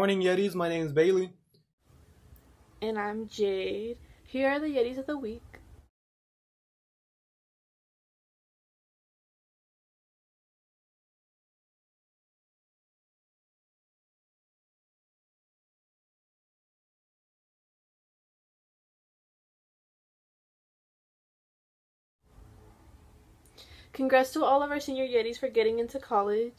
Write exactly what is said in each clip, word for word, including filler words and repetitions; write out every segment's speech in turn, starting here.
morning, Yetis. My name is Bailey. And I'm Jade. Here are the Yetis of the week. Congrats to all of our senior Yetis for getting into college.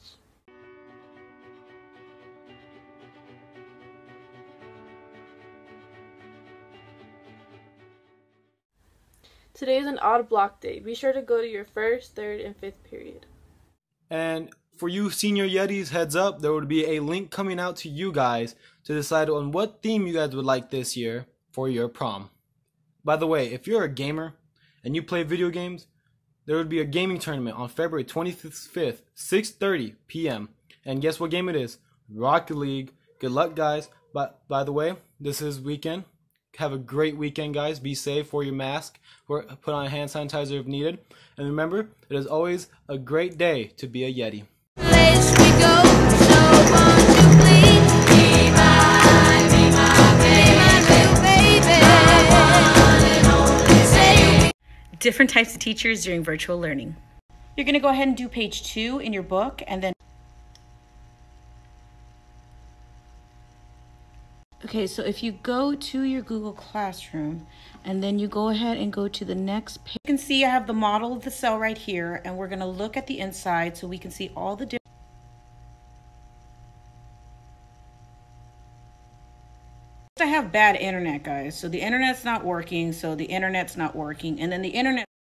Today is an odd block day. Be sure to go to your first, third, and fifth period. And for you senior Yetis, heads up, there would be a link coming out to you guys to decide on what theme you guys would like this year for your prom. By the way, if you're a gamer and you play video games, there would be a gaming tournament on February twenty-fifth, six thirty p m And guess what game it is? Rocket League. Good luck, guys. But by the way, this is weekend. Have a great weekend, guys. Be safe. Wear your mask. Or put on hand sanitizer if needed. And remember, it is always a great day to be a Yeti. Place we go, so wonderfully. Be my, be my baby, be my baby. Different types of teachers during virtual learning. You're going to go ahead and do page two in your book, and then okay, so if you go to your Google Classroom and then you go ahead and go to the next page, you can see I have the model of the cell right here, and we're going to look at the inside so we can see all the different. I have bad internet, guys, so the internet's not working, so the internet's not working, and then the internet